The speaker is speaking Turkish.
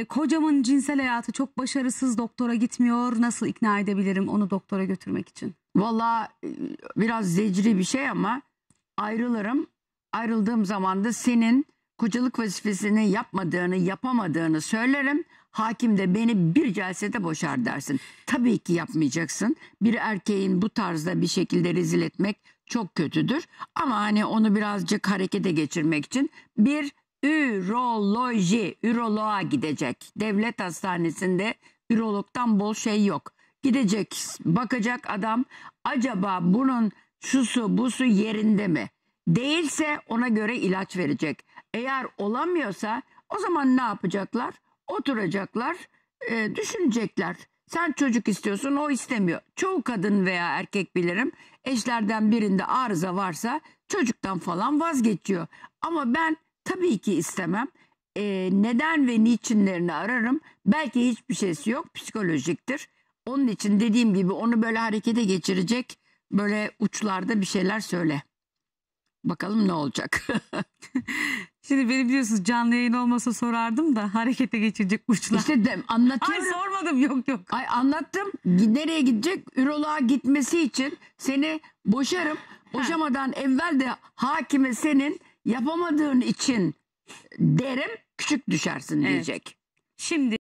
Kocamın cinsel hayatı çok başarısız, doktora gitmiyor. Nasıl ikna edebilirim onu doktora götürmek için? Vallahi biraz zecri bir şey ama ayrılırım. Ayrıldığım zaman da senin kocalık vazifesini yapmadığını, yapamadığını söylerim. Hakim de beni bir celsede boşar dersin. Tabii ki yapmayacaksın. Bir erkeğin bu tarzda bir şekilde rezil etmek çok kötüdür. Ama hani onu birazcık harekete geçirmek için bir üroloğa gidecek. Devlet hastanesinde ürologdan bol şey yok. Gidecek, bakacak adam, acaba bunun şusu busu yerinde mi? Değilse ona göre ilaç verecek. Eğer olamıyorsa o zaman ne yapacaklar? Oturacaklar, düşünecekler. Sen çocuk istiyorsun, o istemiyor. Çoğu kadın veya erkek bilirim, eşlerden birinde arıza varsa çocuktan falan vazgeçiyor. Ama ben tabii ki istemem. Neden ve niçinlerini ararım. Belki hiçbir şeysi yok, psikolojiktir. Onun için dediğim gibi onu böyle harekete geçirecek, böyle uçlarda bir şeyler söyle. Bakalım ne olacak. Şimdi beni biliyorsunuz, canlı yayın olmasa sorardım da harekete geçirecek uçlar. İşte anlatıyorum. Ay sormadım, yok. Ay anlattım. Nereye gidecek? Üroloğa gitmesi için seni boşarım. Boşamadan evvel de hakime senin yapamadığın için derim, küçük düşersin diyecek. Şimdi